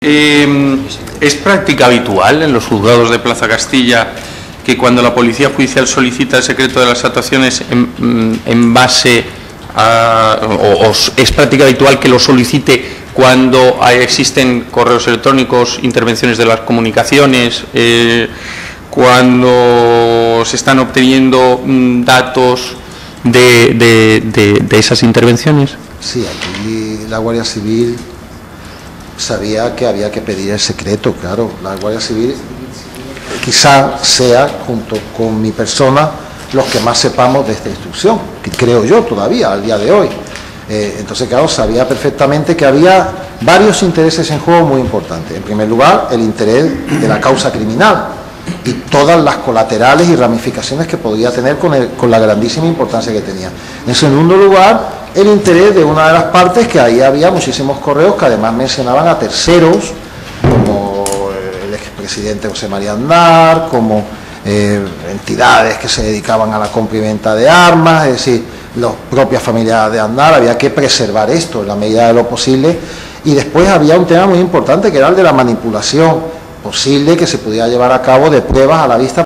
¿Es práctica habitual en los juzgados de Plaza Castilla que cuando la Policía Judicial solicita el secreto de las actuaciones en base a... o es práctica habitual que lo solicite cuando existen correos electrónicos, intervenciones de las comunicaciones, cuando se están obteniendo datos de esas intervenciones? Sí, aquí la Guardia Civil sabía que había que pedir el secreto, claro. La Guardia Civil quizá sea, junto con mi persona, los que más sepamos de esta instrucción, que creo yo todavía, al día de hoy. Entonces, claro, sabía perfectamente que había varios intereses en juego muy importantes. En primer lugar, el interés de la causa criminal y todas las colaterales y ramificaciones que podía tener con la grandísima importancia que tenía. En segundo lugar, el interés de una de las partes, que ahí había muchísimos correos que además mencionaban a terceros, como el expresidente José María Aznar, como entidades que se dedicaban a la compra y venta de armas, es decir, las propias familias de Aznar. Había que preservar esto en la medida de lo posible. Y después había un tema muy importante que era el de la manipulación posible que se pudiera llevar a cabo de pruebas a la vista